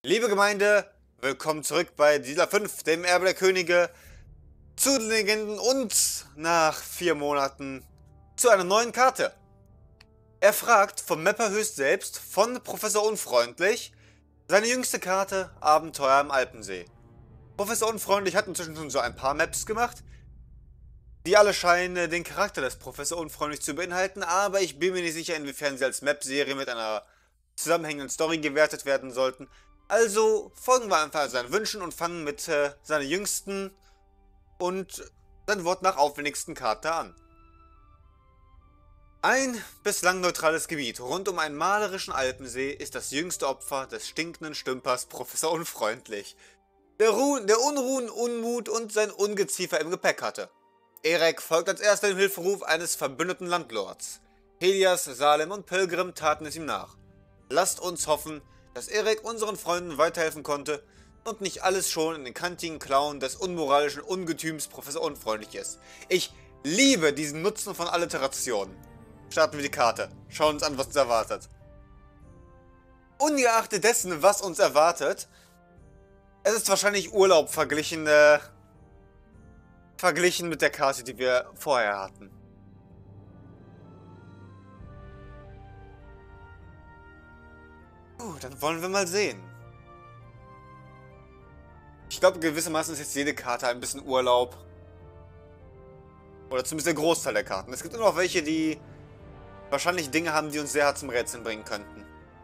Liebe Gemeinde, willkommen zurück bei Siedler 5, dem Erbe der Könige, zu den Legenden und nach 4 Monaten zu einer neuen Karte. Er fragt vom Mapper höchst selbst, von Professor Unfreundlich, seine jüngste Karte Abenteuer im Alpensee. Professor Unfreundlich hat inzwischen schon so ein paar Maps gemacht, die alle scheinen den Charakter des Professor Unfreundlich zu beinhalten, aber ich bin mir nicht sicher, inwiefern sie als Map-Serie mit einer zusammenhängenden Story gewertet werden sollten. Also folgen wir einfach seinen Wünschen und fangen mit seiner jüngsten und sein Wort nach aufwendigsten Karte an. Ein bislang neutrales Gebiet rund um einen malerischen Alpensee ist das jüngste Opfer des stinkenden Stümpers Professor Unfreundlich, der Unruhen, Unmut und sein Ungeziefer im Gepäck hatte. Erek folgt als erster dem Hilferuf eines verbündeten Landlords. Helias, Salem und Pilgrim taten es ihm nach. Lasst uns hoffen, dass Erek unseren Freunden weiterhelfen konnte und nicht alles schon in den kantigen Klauen des unmoralischen Ungetüms Professor Unfreundlich ist. Ich liebe diesen Nutzen von Alliterationen. Starten wir die Karte. Schauen uns an, was uns erwartet. Ungeachtet dessen, was uns erwartet, es ist wahrscheinlich Urlaub verglichen mit der Karte, die wir vorher hatten. Dann wollen wir mal sehen. Ich glaube, gewissermaßen ist jetzt jede Karte ein bisschen Urlaub. Oder zumindest der Großteil der Karten. Es gibt immer noch welche, die wahrscheinlich Dinge haben, die uns sehr hart zum Rätseln bringen könnten.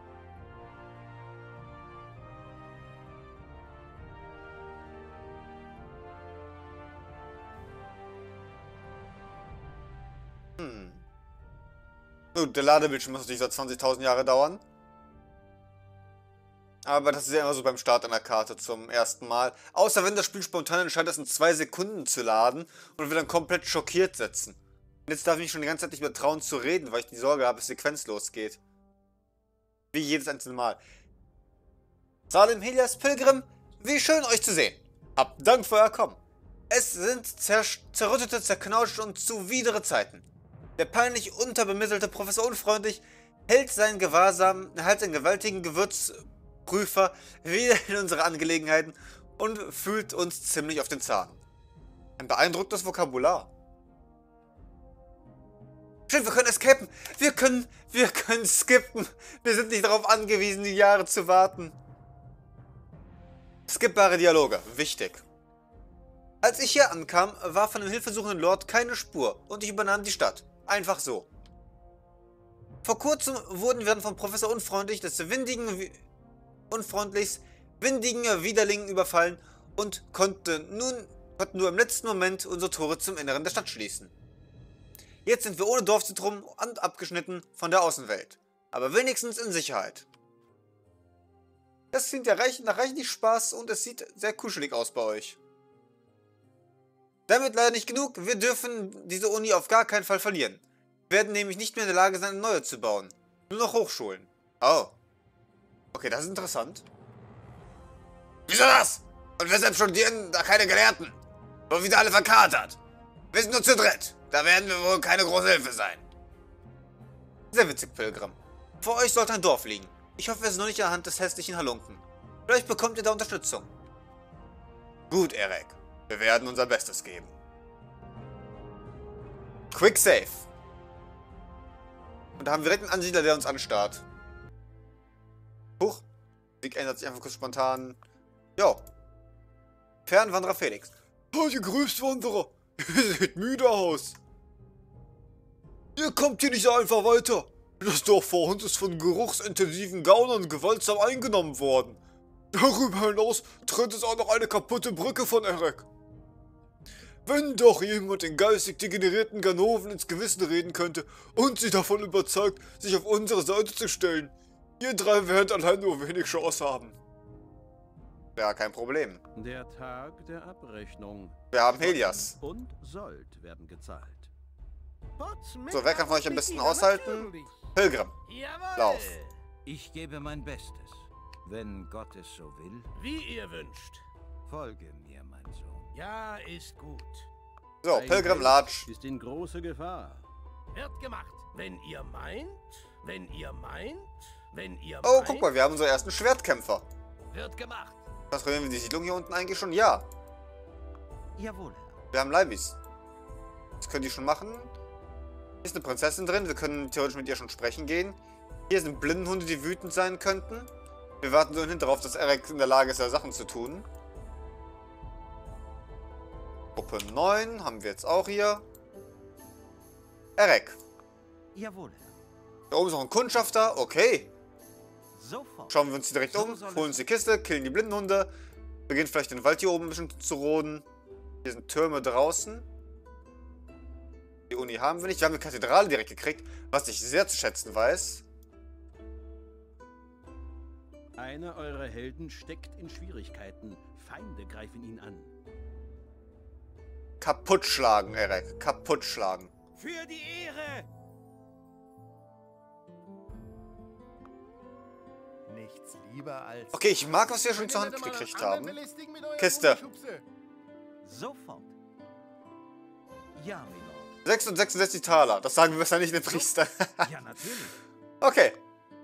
Gut, der Ladebildschirm muss natürlich seit 20.000 Jahre dauern. Aber das ist ja immer so beim Start einer Karte zum ersten Mal. Außer wenn das Spiel spontan entscheidet, es in 2 Sekunden zu laden und wir dann komplett schockiert setzen. Und jetzt darf ich mich schon die ganze Zeit nicht mehr trauen zu reden, weil ich die Sorge habe, dass die Sequenz losgeht. Wie jedes einzelne Mal. Salem, Helias, Pilgrim, wie schön euch zu sehen. Habt Dank für euer Kommen. Es sind zerrüttete, zerknautschte und zuwidere Zeiten. Der peinlich unterbemittelte Professor Unfreundlich hält seinen gewaltigen Gewürzprüfer wieder in unsere Angelegenheiten und fühlt uns ziemlich auf den Zahn. Ein beeindruckendes Vokabular. Stimmt, wir können escapen. Wir können skippen. Wir sind nicht darauf angewiesen, die Jahre zu warten. Skippbare Dialoge. Wichtig. Als ich hier ankam, war von dem hilfesuchenden Lord keine Spur und ich übernahm die Stadt. Einfach so. Vor kurzem wurden wir dann von Professor Unfreundlich des windigen Widerlingen überfallen und konnten nur im letzten Moment unsere Tore zum Inneren der Stadt schließen. Jetzt sind wir ohne Dorfzentrum und abgeschnitten von der Außenwelt. Aber wenigstens in Sicherheit. Das klingt ja nach reichlich Spaß und es sieht sehr kuschelig aus bei euch. Damit leider nicht genug, wir dürfen diese Uni auf gar keinen Fall verlieren. Wir werden nämlich nicht mehr in der Lage sein, eine neue zu bauen. Nur noch Hochschulen. Oh. Okay, das ist interessant. Wieso das? Und weshalb studieren da keine Gelehrten? Wurden wieder alle verkatert. Wir sind nur zu dritt. Da werden wir wohl keine große Hilfe sein. Sehr witzig, Pilgrim. Vor euch sollte ein Dorf liegen. Ich hoffe, es ist noch nicht anhand des hässlichen Halunken. Vielleicht bekommt ihr da Unterstützung. Gut, Erek. Wir werden unser Bestes geben. Quick Save. Und da haben wir direkt einen Ansiedler, der uns anstarrt. Huch. Weg ändert sich einfach kurz spontan. Jo. Fernwanderer Felix. Oh, ihr grüßt Wanderer. Ihr seht müde aus. Ihr kommt hier nicht einfach weiter. Das Dorf vor uns ist von geruchsintensiven Gaunern gewaltsam eingenommen worden. Darüber hinaus trennt es auch noch eine kaputte Brücke von Erek. Wenn doch jemand den geistig degenerierten Ganoven ins Gewissen reden könnte und sie davon überzeugt, sich auf unsere Seite zu stellen. Ihr 3 werden allein nur wenig Chance haben. Ja, kein Problem. Der Tag der Abrechnung. Wir haben Helias. Und Sold werden gezahlt. So, wer kann von euch am besten aushalten? Pilgrim. Lauf. Ich gebe mein Bestes, wenn Gott es so will. Wie ihr wünscht. Folge mir, mein Sohn. Ja, ist gut. So, Pilgrim Latsch. Ist in große Gefahr. Wird gemacht. Wenn ihr meint, wenn ihr meint, wenn ihr meint. Oh, guck mal, wir haben unseren ersten Schwertkämpfer. Wird gemacht. Kontrollieren wir die Siedlung hier unten eigentlich schon? Ja. Jawohl, Herr. Wir haben Leibis. Das können die schon machen. Hier ist eine Prinzessin drin. Wir können theoretisch mit ihr schon sprechen gehen. Hier sind Blindenhunde, die wütend sein könnten. Wir warten so darauf, dass Eric in der Lage ist, Sachen zu tun. Gruppe 9 haben wir jetzt auch hier. Eric. Jawohl, Herr. Da oben ist noch ein Kundschafter. Okay. Sofort. Schauen wir uns die direkt um. Holen uns die Kiste, killen die Blindenhunde. Beginnen vielleicht den Wald hier oben ein bisschen zu roden. Hier sind Türme draußen. Die Uni haben wir nicht. Wir haben eine Kathedrale direkt gekriegt, was ich sehr zu schätzen weiß. Einer eurer Helden steckt in Schwierigkeiten. Feinde greifen ihn an. Kaputt schlagen, Eric. Kaputt schlagen. Für die Ehre. Nichts lieber als... Okay, ich mag, was wir schon zur Hand gekriegt haben. Kiste. Sofort. Ja, Milord. 66 Taler. Das sagen wir wahrscheinlich den Priester. Ja, natürlich. Okay.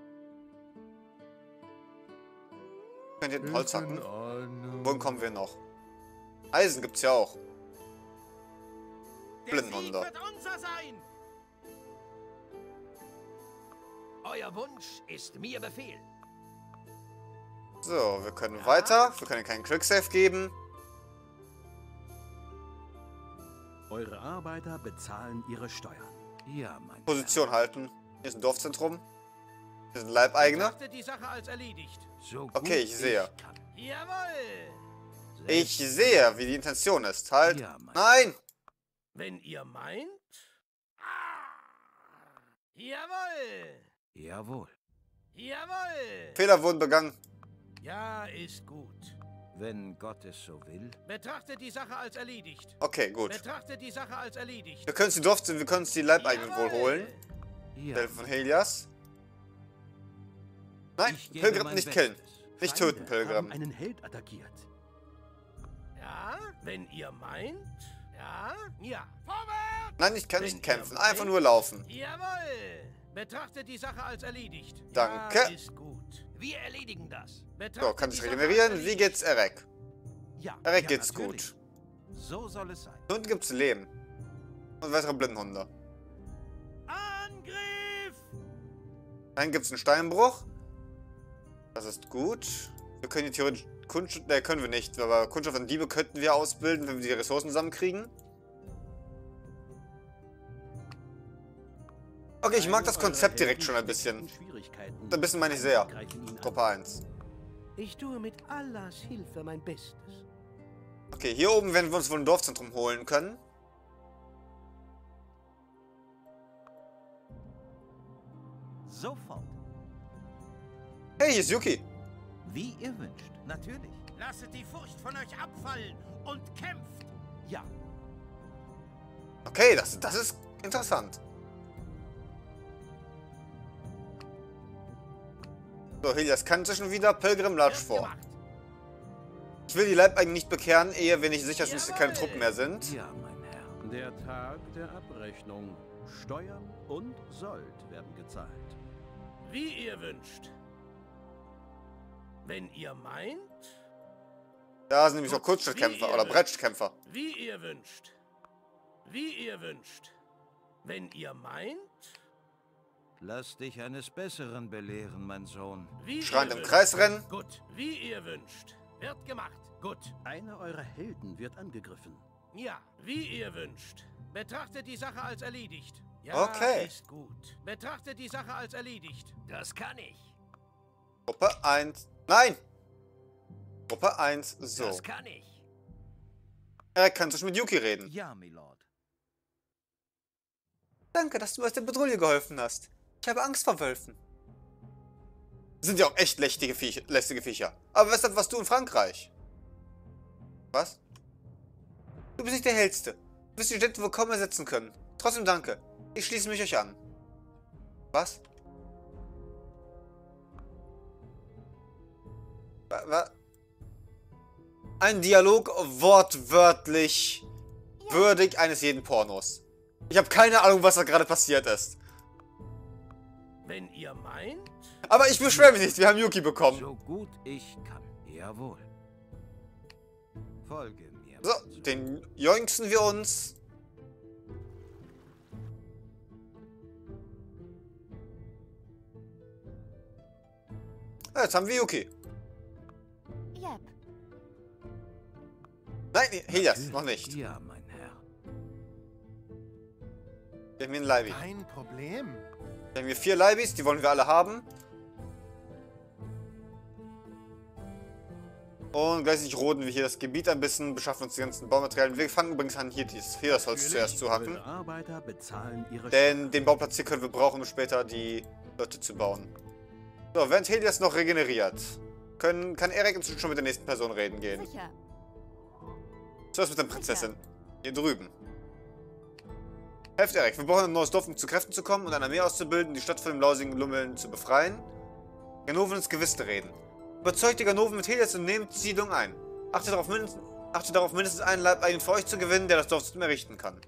Könnt ihr den Holz hacken? Wohin kommen wir noch? Eisen gibt's ja auch. Der Sieg Blindenhunde. wird unser sein. Euer Wunsch ist mir Befehl. So, wir können weiter. Wir können keinen Quicksave geben. Eure Arbeiter bezahlen ihre Steuern. Ja, mein Position halten. Hier ist ein Dorfzentrum. Hier sind Leibeigene. Betrachtet die Sache als erledigt. Herr. So gut Okay, ich sehe. kann. Jawohl. Ich sehe, wie die Intention ist. Halt. Ja, mein Nein! Wenn ihr meint... Jawohl. Jawohl. Jawohl. Fehler wurden begangen. Ja, ist gut. Wenn Gott es so will. Betrachtet die Sache als erledigt. Okay, gut. Betrachtet die Sache als erledigt. Wir können uns die wir können uns die Leibeigenen wohl holen. Ja. Hilfe von Helias. Nein, Ich gebe Pilgrim mein nicht killen. Bestes. Nicht Feinde töten, haben Pilgrim. einen Held attackiert. Ja, wenn ihr meint... Ja, ja. Vorwärts! Nein, ich kann Wenn nicht ihr kämpfen. meint- Einfach nur laufen. Jawohl. Betrachtet die Sache als erledigt. Danke. Ja, ist gut. Wir erledigen das. So, kann sich regenerieren. Wie geht's Eric? Ja, Eric Ja, geht's natürlich. gut. So soll es sein. Und gibt's Leben. Und weitere Blindenhunde. Angriff! Dann gibt's einen Steinbruch. Das ist gut. Wir können die theoretisch Kundschaft... Ne, können wir nicht. Aber Kundschaft und Diebe könnten wir ausbilden, wenn wir die Ressourcen zusammenkriegen. Okay, ich mag das Konzept direkt schon ein bisschen. Ein bisschen meine ich sehr. Gruppe 1. Ich tue mit Allahs Hilfe mein Bestes. Okay, hier oben werden wir uns wohl ein Dorfzentrum holen können. Sofort. Hey, hier ist Yuki. Wie ihr wünscht. Natürlich. Lasset die Furcht von euch abfallen und kämpft. Ja. Okay, das ist interessant. So, Helias kann inzwischen wieder. Pilgrim latscht vor. Gemacht. Ich will die Leibeigenen nicht bekehren, ehe wir nicht sicher sind, dass sie keine Truppen mehr sind. Ja, mein Herr. Der Tag der Abrechnung. Steuern und Sold werden gezahlt. Wie ihr wünscht. Wenn ihr meint... Da sind nämlich auch Kurzschrittkämpfer oder Brettkämpfer. Wie ihr wünscht. Wie ihr wünscht. Wenn ihr meint... Lass dich eines Besseren belehren, mein Sohn. Wie Schreiend ihr im wünscht. Kreis rennen. Gut. Wie ihr wünscht. Wird gemacht. Gut. Einer eurer Helden wird angegriffen. Ja, wie ihr wünscht. Betrachtet die Sache als erledigt. Ja, Okay. ist gut. Betrachtet die Sache als erledigt. Das kann ich. Gruppe 1. Nein! Gruppe 1. So. Das kann ich. Eric, kannst du mit Yuki reden? Ja, Milord. Danke, dass du mir aus der Patrouille geholfen hast. Ich habe Angst vor Wölfen. Sind ja auch echt lästige Viecher. Aber weshalb warst du in Frankreich? Was? Du bist nicht der Hellste. Du wirst die Städte wohl kaum ersetzen können. Trotzdem danke. Ich schließe mich euch an. Was? Ein Dialog wortwörtlich würdig eines jeden Pornos. Ich habe keine Ahnung, was da gerade passiert ist. Wenn ihr meint... Aber ich beschwere mich nicht, wir haben Yuki bekommen. So gut ich kann. Jawohl. Folge mir. So, den joinksen wir uns. Ja, jetzt haben wir Yuki. Yep. Nein, Helias, noch nicht. Ja, mein Herr. Wir haben hier einen Leibi. Kein Problem. Wir haben hier 4 Leibis, die wollen wir alle haben. Und gleichzeitig roden wir hier das Gebiet ein bisschen, beschaffen uns die ganzen Baumaterialien. Wir fangen übrigens an, hier das Holz zuerst zu hacken. Eure Arbeiter bezahlen ihre Denn den Bauplatz hier können wir brauchen, um später die Leute zu bauen. So, während Helias noch regeneriert, kann Eric inzwischen schon mit der nächsten Person reden gehen. Sicher. Zuerst mit der Prinzessin. Hier drüben. Helft Eric, wir brauchen ein neues Dorf, um zu Kräften zu kommen und eine Armee auszubilden, die Stadt von dem lausigen Lummeln zu befreien. Ganoven ins Gewissen reden. Überzeugt die Ganoven mit Helias und nehmt die Siedlung ein. Achtet darauf, mindestens einen Leibeigenen für euch zu gewinnen, der das Dorf zum errichten kann.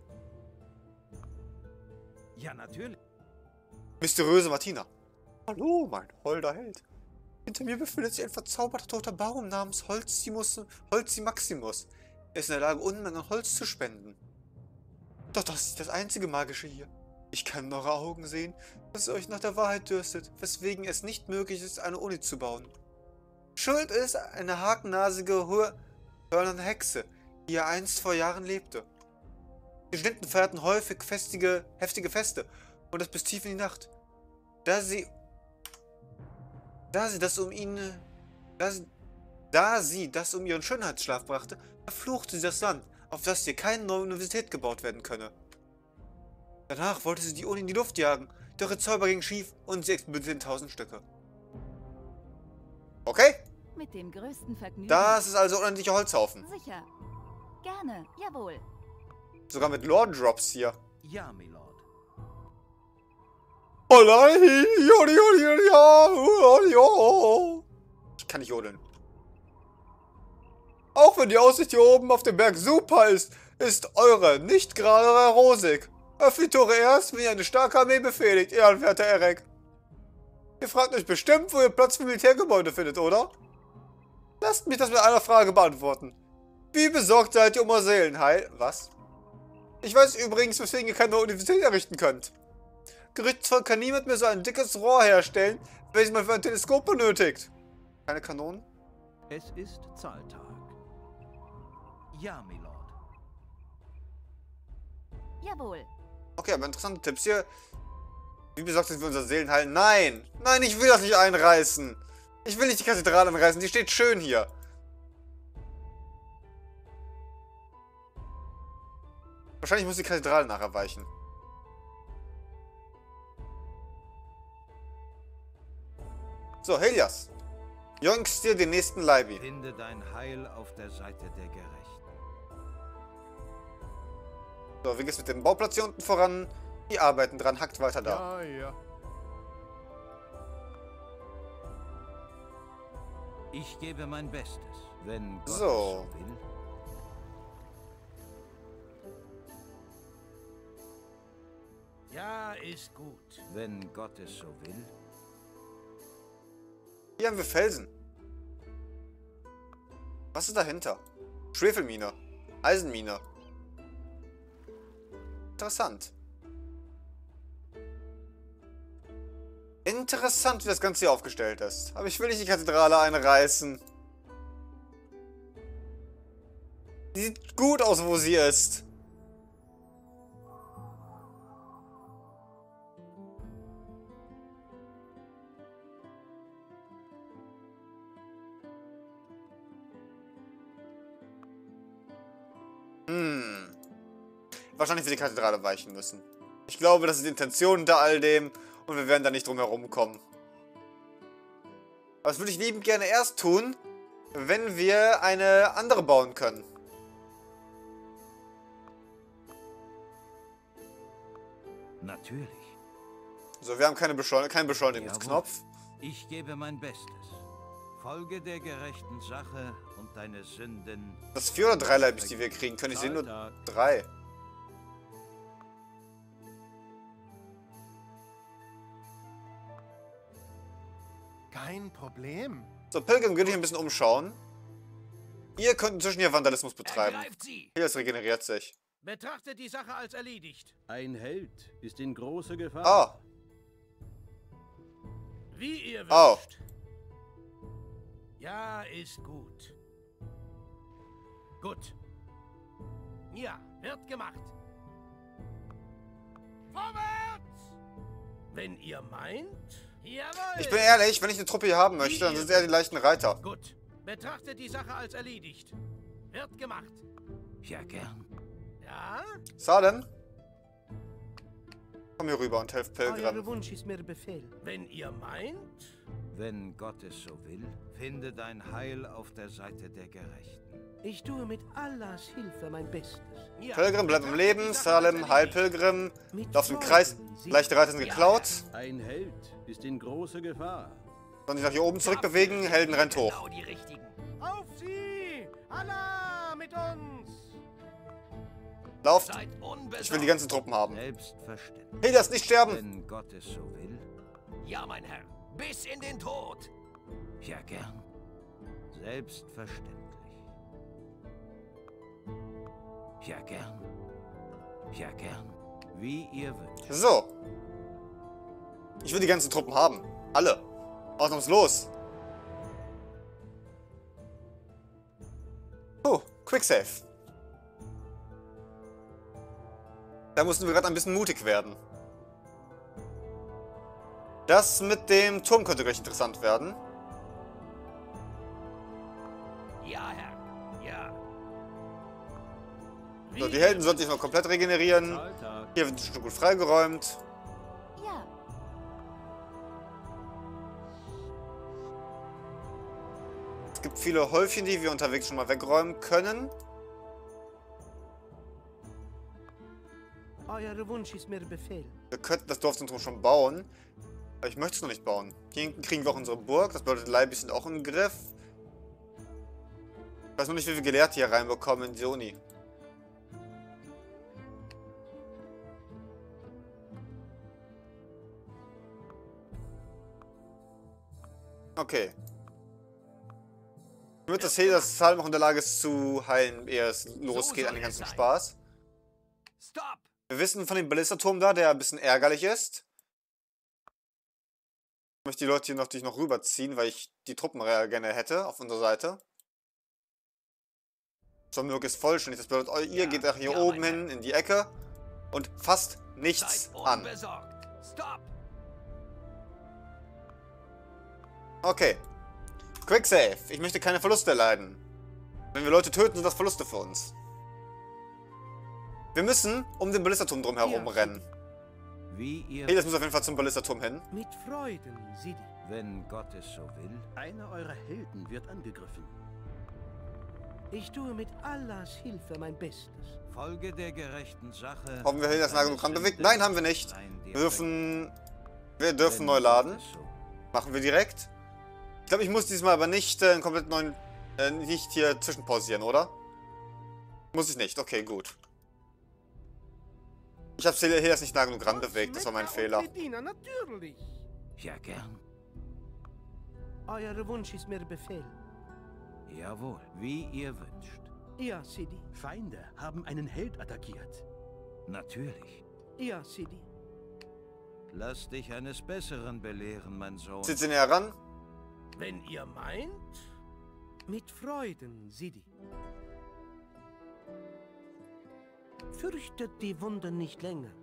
Ja, natürlich. Mysteriöse Martina. Hallo, mein holder Held. Hinter mir befindet sich ein verzauberter toter Baum namens Holzi Maximus. Er ist in der Lage, Unmengen an Holz zu spenden. Doch das ist nicht das einzige Magische hier. Ich kann in eure Augen sehen, dass ihr euch nach der Wahrheit dürstet, weswegen es nicht möglich ist, eine Uni zu bauen. Schuld ist eine hakennasige, hörnerne Hexe, die hier einst vor Jahren lebte. Die Studenten feierten häufig heftige Feste und das bis tief in die Nacht. Da sie das um ihren Schönheitsschlaf brachte, verfluchte sie das Land, auf das hier keine neue Universität gebaut werden könne. Danach wollte sie die Uni in die Luft jagen, doch ihr Zauber ging schief und sie explodierte in 1000 Stücke. Okay? Mit dem größten Vergnügen. Das ist also unendlicher Holzhaufen. Sicher. Gerne. Jawohl. Sogar mit Lore-Drops hier. Ja, Milord. Ich kann nicht jodeln. Auch wenn die Aussicht hier oben auf dem Berg super ist, ist eure nicht gerade rosig. Öffnet die Tore erst, wenn ihr eine starke Armee befehligt, ehrenwerter Eric. Ihr fragt euch bestimmt, wo ihr Platz für Militärgebäude findet, oder? Lasst mich das mit einer Frage beantworten. Wie besorgt seid ihr um euer Seelenheil? Was? Ich weiß übrigens, weswegen ihr keine Universität errichten könnt. Gerichtsvolk kann niemand mehr so ein dickes Rohr herstellen, welches man für ein Teleskop benötigt. Keine Kanonen? Es ist Zahltag. Ja, Milord. Jawohl. Okay, aber interessante Tipps hier. Wie besorgt sind wir unser Seelenheil? Nein! Nein, ich will das nicht einreißen! Ich will nicht die Kathedrale einreißen, die steht schön hier. Wahrscheinlich muss die Kathedrale nachher weichen. So, Helias. Joinkst dir den nächsten Leibi. Finde dein Heil auf der Seite der Gerechten. So, wie geht's mit dem Bauplatz hier unten voran? Die arbeiten dran, hackt weiter da. Ja. Ich gebe mein Bestes, wenn Gott So. es so will. Ja, ist gut. Wenn Gott es so will. Hier haben wir Felsen. Was ist dahinter? Schwefelmine. Eisenmine. Interessant. Interessant, wie das Ganze hier aufgestellt ist. Aber ich will nicht die Kathedrale einreißen. Die sieht gut aus, wo sie ist. Wahrscheinlich wird die Kathedrale weichen müssen. Ich glaube, das ist die Intention hinter all dem und wir werden da nicht drum herum kommen. Aber das würde ich liebend gerne erst tun, wenn wir eine andere bauen können. Natürlich. So, wir haben keinen Beschleunigungsknopf. Ich gebe mein Bestes. Folge der gerechten Sache und deine Sünden. Das 4 oder 3 Leibis, die wir kriegen können. Ich sehe nur 3. Kein Problem. So, Pilgrim, geh dich ein bisschen umschauen. Ihr könnt inzwischen hier Vandalismus betreiben. Ergreift sie! Hier, es regeneriert sich. Betrachtet die Sache als erledigt. Ein Held ist in große Gefahr. Ah, Wie ihr Oh. wünscht. Ja, ist gut. Gut. Ja, wird gemacht. Vorwärts! Wenn ihr meint... Jawohl! ich bin ehrlich, wenn ich eine Truppe hier haben möchte, dann sind es eher die leichten Reiter. Gut. Betrachtet die Sache als erledigt. Wird gemacht. Ja, gern. Ja? Salem, komm hier rüber und helf Euer Pilgrim. Wunsch ist mir Befehl. Wenn ihr meint... Wenn Gott es so will, finde dein Heil auf der Seite der Gerechten. Ich tue mit Allahs Hilfe mein Bestes. Ja. Pilgrim, bleib im Leben. Betrachtet die Sache als Salem, heil erledigt. Pilgrim. Mit Lauf im Kreis. Freuden, Sie- Leichte Reiter sind geklaut. Ein Held ist in große Gefahr. Sollen sich nach hier oben zurückbewegen. Helden rennt hoch. Genau die richtigen. Auf sie! Allah mit uns! Lauft. Seid unbesorgt. Ich will die ganzen Truppen haben. Selbstverständlich. Helios, nicht sterben. Wenn Gott es so will. Ja, mein Herr. Bis in den Tod. Ja, gern. Selbstverständlich. Ja, gern. Ja, gern. Wie ihr wünscht. So. Ich will die ganzen Truppen haben. Alle. Ausnahmslos. Oh, Quicksave. Da mussten wir gerade ein bisschen mutig werden. Das mit dem Turm könnte gleich interessant werden. Ja, Herr. Ja. So, die Helden sollten sich noch komplett regenerieren. Zahltag. Hier wird ein Stück gut freigeräumt. Ja. Es gibt viele Häufchen, die wir unterwegs schon mal wegräumen können. Euer Wunsch ist mir Befehl. Wir könnten das Dorfzentrum schon bauen. Aber ich möchte es noch nicht bauen. Hier hinten kriegen wir auch unsere Burg. Das bedeutet, Leibis sind auch im Griff. Ich weiß noch nicht, wie wir Gelehrte hier reinbekommen in die Uni. Okay. Ich würde das hier, dass Salem auch in der Lage ist zu heilen, ehe es losgeht an den ganzen Spaß. Stop! Wir wissen von dem Ballisterturm da, der ein bisschen ärgerlich ist. Ich möchte die Leute hier natürlich noch rüberziehen, weil ich die Truppen gerne hätte auf unserer Seite. Sommerburg ist vollständig. Das bedeutet, ihr geht nach hier oben hin in die Ecke und fasst nichts Seid an. unbesorgt. Stop! Okay. Quick Save. Ich möchte keine Verluste erleiden. Wenn wir Leute töten, sind das Verluste für uns. Wir müssen um den Ballisterturm drumherum rennen. Wie ihr Helios muss auf jeden Fall zum Ballisterturm hin. Mit Freuden, Sidi. Wenn Gott es so will. Einer eurer Helden wird angegriffen. Ich tue mit Allahs Hilfe mein Bestes. Folge der gerechten Sache. Hoffen wir, Helios nah genug ranbewegt. Nein, haben wir nicht. Wir dürfen neu laden. Machen wir direkt. Ich glaube, ich muss diesmal aber nicht einen komplett neuen... nicht hier zwischenpausieren, oder? Muss ich nicht. Okay, gut. Ich habe Helios nicht nah genug ranbewegt. Das war mein Fehler. Natürlich. Ja, gern. Euer Wunsch ist mir Befehl. Jawohl, wie ihr wünscht. Ja, Sidi. Feinde haben einen Held attackiert. Natürlich. Ja, Sidi. Lass dich eines Besseren belehren, mein Sohn. Zieht sie näher ran. Wenn ihr meint, mit Freuden, Sidi. Fürchtet die Wunden nicht länger.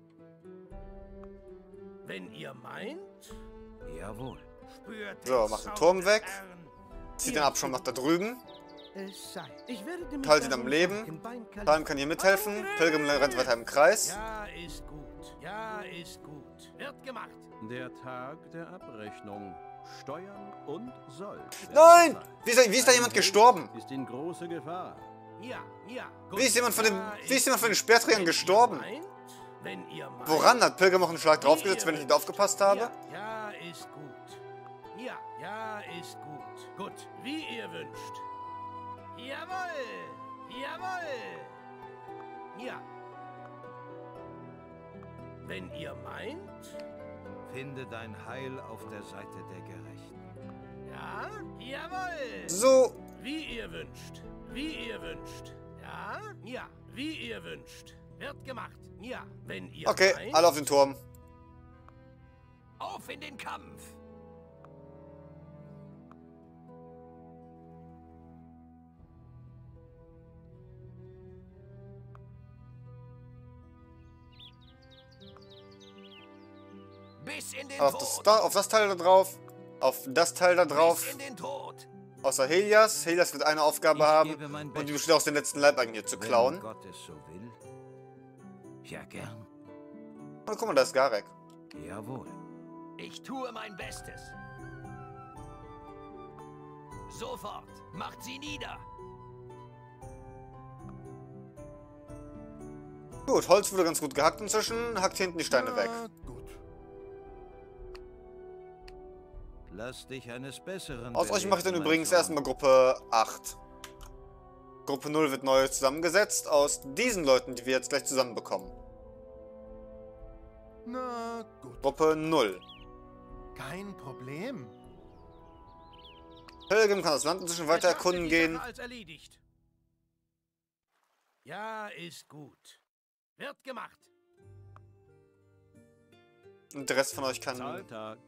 Wenn ihr meint, Jawohl. spürt So, den macht den Sound Turm des weg. Herrn. Zieht den Abschirm nach da drüben. Es sei. Ich werde mit Haltet ihn am eurem Leben. Volk im Bein Salem kann hier mithelfen. Pilgrim rennt weiter im Kreis. Ja, ist gut. Ja, ist gut. Wird gemacht. Der Tag der Abrechnung. Steuern und Soll. werden Nein! bezahlt. Wie ist da jemand gestorben? Ist in große Gefahr. Ja, ja. Gut. Wie ist jemand von den, Ja, wie ist jemand von den Speerträgern wenn gestorben? Ihr meint, wenn ihr meint, Woran? Hat Pilgrim auch einen Schlag draufgesetzt, wenn ich nicht aufgepasst habe? Ja, ja, ist gut. Ja, ja, ist gut. Gut, wie ihr wünscht. Jawohl! Jawohl! Ja. Wenn ihr meint, Finde dein Heil auf der Seite der Gerechten. Ja? Jawohl! So. Wie ihr wünscht. Wie ihr wünscht. Ja? Ja. Wie ihr wünscht. Wird gemacht. Ja. Wenn ihr Okay, meint. alle auf den Turm. Auf in den Kampf! Bis in den Tod! Auf das Teil da drauf. Auf das Teil da drauf. Bis in den Tod! Außer Helias. Helias wird eine Aufgabe Ich haben. gebe mein Und die Bestes. besteht aus den letzten Leibeigen hier zu klauen. Wenn Gott es so will. Ja, gern. Und guck mal, da ist Garek. Jawohl. Ich tue mein Bestes. Sofort. Macht sie nieder. Gut, Holz wurde ganz gut gehackt inzwischen. Hackt hinten die Steine weg. Gut. Lass dich eines Besseren Aus euch mache ich dann belehren, übrigens mein erstmal Gruppe 8. Gruppe 0 wird neu zusammengesetzt aus diesen Leuten, die wir jetzt gleich zusammenbekommen. Na gut. Gruppe 0. Kein Problem. Pilgrim kann das Land inzwischen weiter Betrachtet erkunden die gehen. Sache als erledigt. Ja, ist gut. Wird gemacht. Und der Rest von euch kann, Zahltag.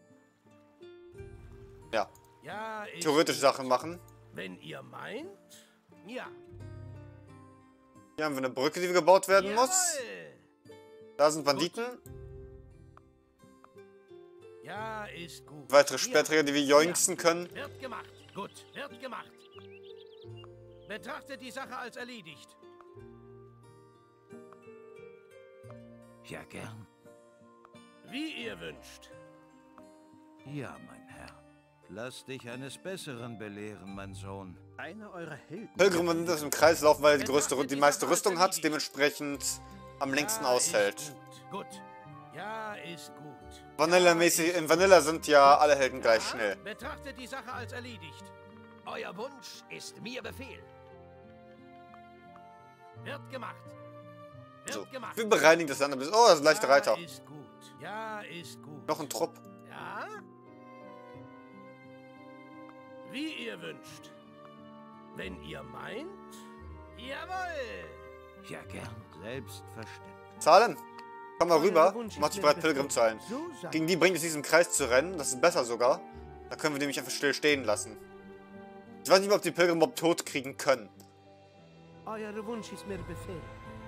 ja, Ja, ist theoretisch gut. Sachen machen. Wenn ihr meint. Ja. Hier haben wir eine Brücke, die gebaut werden muss. Jawohl. Da sind Banditen. Ja, ist gut. Weitere Ja. Speerträger, die wir joinksen können. Wird gemacht. Gut, wird gemacht. Betrachtet die Sache als erledigt. Ja, gern. Wie ihr wünscht. Ja, mein Herr. Lass dich eines Besseren belehren, mein Sohn. Einer eurer Helden. Pilgrim nimmt das im Kreis laufen, weil er die meiste Rüstung hat, dementsprechend am längsten Ja, aushält. Ist gut. Gut. Ja, ist gut. Vanilla-mäßig, in Vanilla sind ja alle Helden gleich Ja, schnell. Betrachtet die Sache als erledigt. Euer Wunsch ist mir Befehl. Wird gemacht. Wird So, gemacht. wir bereinigen das Land ein bisschen. Oh, das ist ein leichter Reiter. Ja, ist gut. Ja, ist gut. Noch ein Trupp. Ja? Wie ihr wünscht. Wenn ihr meint. Jawohl. Ja, gern. Selbstverständlich. Zahlen. Komm mal rüber. Wunsch ist Mach dich mir bereit, Befehl. Pilgrim zu sein. So sei. Gegen die bringt es diesen Kreis zu rennen. Das ist besser sogar. Da können wir nämlich einfach still stehen lassen. Ich weiß nicht, ob die Pilgrim überhaupt tot kriegen können. Euer Wunsch ist mir Befehl.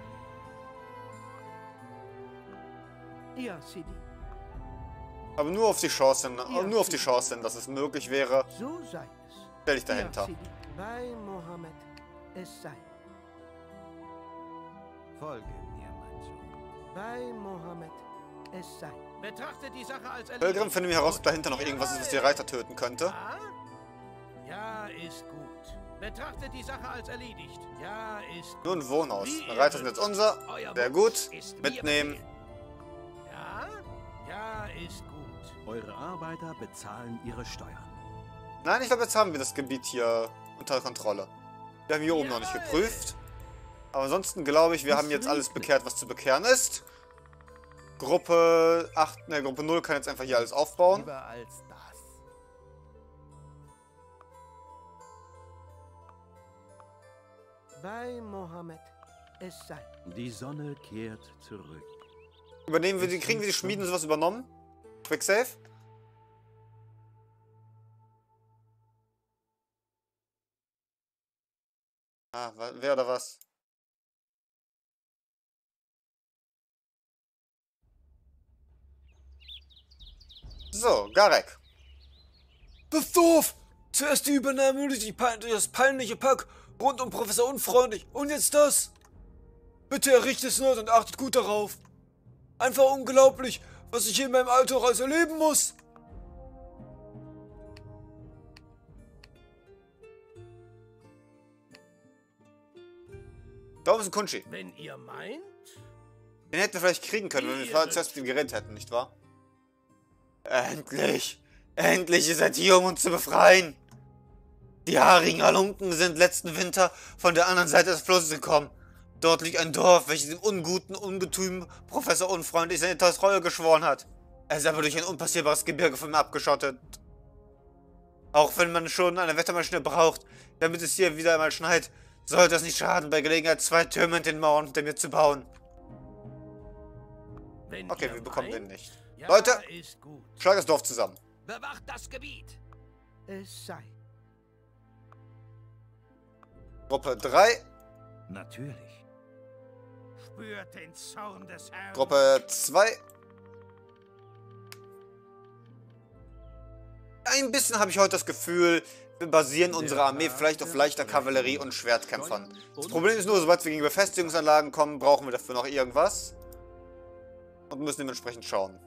Ja, Sidi. Aber nur auf die Chance hin, nur auf die Chance hin, dass es möglich wäre. So sei es. Stell dich dahinter. Ja, Sidi. Bei Mohammed es sei. Folge mir, mein Sohn. Bei Mohammed es sei. Betrachtet die Sache als erledigt. Pilgrim, finden wir heraus, ob dahinter noch irgendwas ist, was die Reiter töten könnte. Ja? Ja, ist gut. Betrachtet die Sache als erledigt. Ja, ist gut. Nur ein Wohnhaus. Die Reiter sind jetzt unser. Euer Sehr Wunsch gut. ist mir Mitnehmen. Befehl. Ja? Ja, ist gut. Eure Arbeiter bezahlen ihre Steuern. Nein, ich glaube, jetzt haben wir das Gebiet hier unter Kontrolle. Wir haben hier oben noch nicht geprüft. Aber ansonsten glaube ich, wir haben jetzt alles bekehrt, was zu bekehren ist. Gruppe 8, ne, Gruppe 0 kann jetzt einfach hier alles aufbauen. Lieber als das. Bei Mohammed es sei. Die Sonne kehrt zurück. Übernehmen wir die, kriegen wir die Schmieden sowas übernommen? Quick Save? Ah, wer oder was? So, Garek. Das ist doof! Zuerst die Übernahme durch das peinliche Pack rund um Professor Unfreundlich und jetzt das! Bitte errichtet es nur und achtet gut darauf! Einfach unglaublich, was ich hier in meinem Alter auch alles erleben muss! Da oben ist ein Kunshi. Wenn ihr meint. Den hätten wir vielleicht kriegen können, wenn wir zuerst mit ihm geredet hätten, nicht wahr? Endlich! Endlich ist er hier, um uns zu befreien! Die haarigen Halunken sind letzten Winter von der anderen Seite des Flusses gekommen. Dort liegt ein Dorf, welches dem unguten Ungetüm Professor Unfreundlich seine Treue geschworen hat. Er ist aber durch ein unpassierbares Gebirge von ihm abgeschottet. Auch wenn man schon eine Wettermaschine braucht, damit es hier wieder einmal schneit, sollte es nicht schaden, bei Gelegenheit 2 Türme in den Mauern unter mir zu bauen. Wenn Okay, ihr wir bekommen den meint, nicht. ja, Leute, ist gut. schlag das Dorf zusammen. Bewacht das Gebiet. Es sei. Gruppe 3, Natürlich. Spürt den Zorn des Herrn. Gruppe 2. Ein bisschen habe ich heute das Gefühl, wir basieren unsere Armee vielleicht auf leichter Kavallerie und Schwertkämpfern. Das Problem ist nur, sobald wir gegen Befestigungsanlagen kommen, brauchen wir dafür noch irgendwas. Und müssen dementsprechend schauen.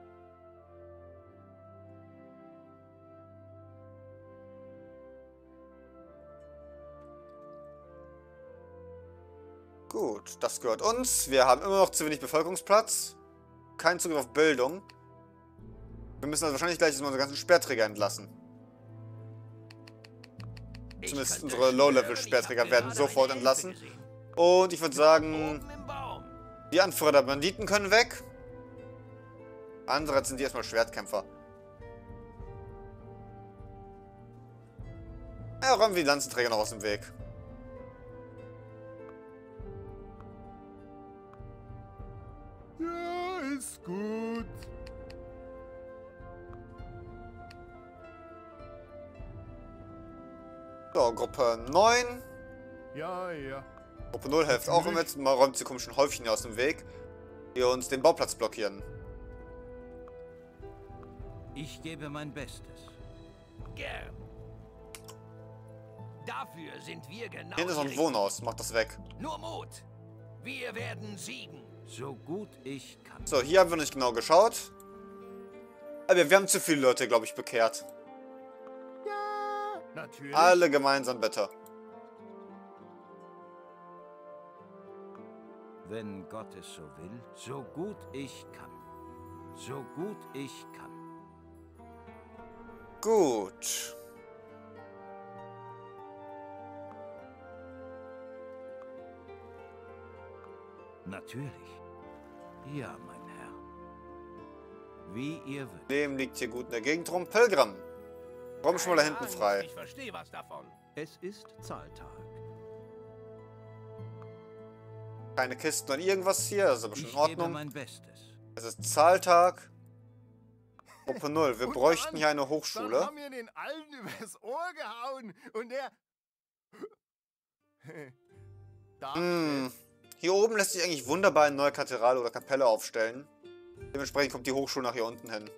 Gut, das gehört uns. Wir haben immer noch zu wenig Bevölkerungsplatz. Kein Zugriff auf Bildung. Wir müssen also wahrscheinlich gleich unsere ganzen Speerträger entlassen. Zumindest unsere Low-Level-Speerträger werden sofort entlassen. Und ich würde sagen, die Anführer der Banditen können weg. Andererseits sind die erstmal Schwertkämpfer. Ja, räumen wir die Lanzenträger noch aus dem Weg. Ja, ist gut. So, Gruppe 9. Ja, ja. Gruppe 0 hilft auch mit. Man räumt die komischen Häufchen hier aus dem Weg, die uns den Bauplatz blockieren. Ich gebe mein Bestes. Gern. Dafür sind wir genau. Hier ist noch ein Wohnhaus. Macht das weg. Nur Mut. Wir werden siegen. So gut ich kann. So, hier haben wir nicht genau geschaut. Aber wir haben zu viele Leute, glaube ich, bekehrt. Ja, natürlich. Alle gemeinsam bitte. Wenn Gott es so will, so gut ich kann. So gut ich kann. Gut. Natürlich. Ja, mein Herr. Wie ihr wünscht. Dem liegt hier gut in der Gegend rum. Pilgrim. Räum schon mal da hinten Angst, frei. Ich verstehe was davon. Es ist Zahltag. Keine Kisten oder irgendwas hier. Das ist aber schon in Ich gebe Ordnung. mein Bestes. Es ist Zahltag. Gruppe 0. Wir Und bräuchten dann- hier eine Dann Hochschule. haben wir den Alten übers Ohr gehauen und der... Da Hier oben lässt sich eigentlich wunderbar eine neue Kathedrale oder Kapelle aufstellen. Dementsprechend kommt die Hochschule nach hier unten hin.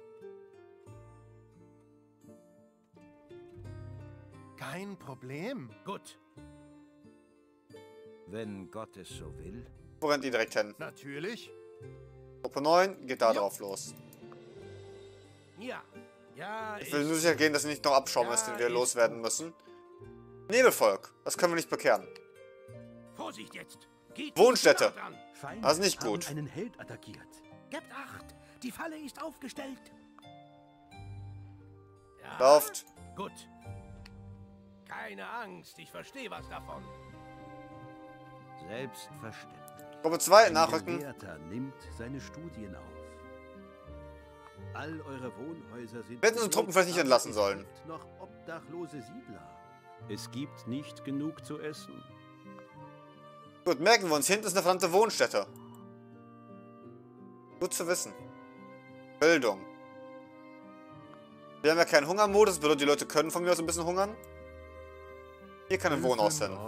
Kein Problem. Gut. Wenn Gott es so will. Wo rennt ihr direkt hin? Natürlich. Gruppe 9 geht da drauf los. Ja. Ja, Ich will nur sicher gehen, dass nicht noch Abschaum ist, den wir loswerden müssen. Nebelvolk. Das können wir nicht bekehren. Vorsicht jetzt. Geht Wohnstätte. nicht nah dran. Feinde Das ist nicht haben gut. einen Held attackiert. Gebt Acht. Die Falle ist aufgestellt. Ja, Lauft. gut. Keine Angst. Ich verstehe was davon. Selbstverständlich. Gruppe 2 Ein nachrücken. Gelehrter nimmt seine Studien auf. All eure Wohnhäuser sind... Wir hätten unsere Truppen vielleicht nicht entlassen sollen. Es gibt noch obdachlose Siedler. Es gibt nicht genug zu essen. Gut, merken wir uns. Hinten ist eine verdammte Wohnstätte. Gut zu wissen. Bildung. Wir haben ja keinen Hungermodus. Das bedeutet, die Leute können von mir aus ein bisschen hungern. Hier kann ein Wohnhaus hin.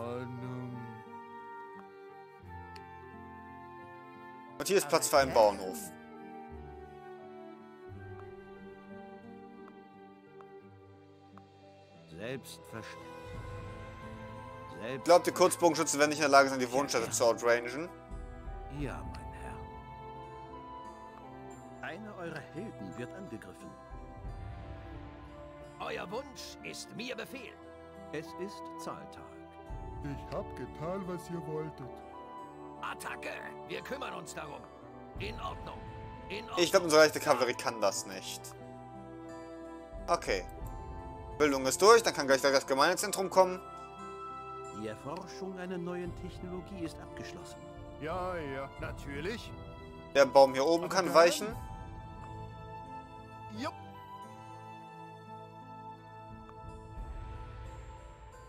Und hier ist Platz für einen Bauernhof. Selbstverständlich. Ich glaube, die Kurzbogenschützen werden nicht in der Lage sein, die Wohnstätte zu outrangen. Ja, mein Herr. Einer eurer Helden wird angegriffen. Euer Wunsch ist mir Befehl. Es ist Zahltag. Ich hab getan, was ihr wolltet. Attacke! Wir kümmern uns darum. In Ordnung. In Ordnung. Ich glaube, unsere leichte Kavallerie kann das nicht. Okay. Bildung ist durch, dann kann gleich das Gemeindezentrum kommen. Die Erforschung einer neuen Technologie ist abgeschlossen. Ja, ja, natürlich. Der Baum hier oben kann weichen. Jupp.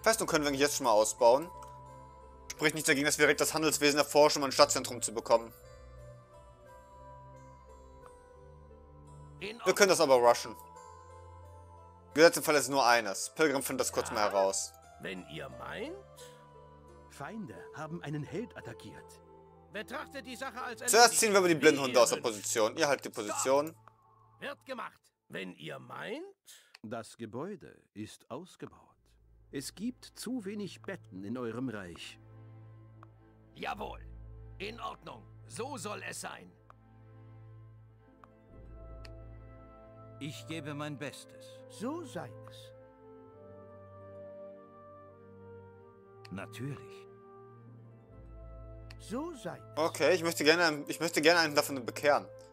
Festung können wir eigentlich jetzt schon mal ausbauen. Spricht nicht dagegen, dass wir direkt das Handelswesen erforschen, um ein Stadtzentrum zu bekommen. Wir können das aber rushen. Gesetz im Fall ist nur eines. Pilgrim findet das kurz mal heraus. Wenn ihr meint, Feinde haben einen Held attackiert. betrachtet die Sache als Zuerst ziehen wir aber die Blindhunde aus der wünscht. Position. Ihr haltet die Position. Wird gemacht. Wenn ihr meint, Das Gebäude ist ausgebaut. Es gibt zu wenig Betten in eurem Reich. jawohl. In Ordnung. So soll es sein. Ich gebe mein Bestes. So sei es. Natürlich. So sei es. Okay, ich möchte gerne einen davon bekehren.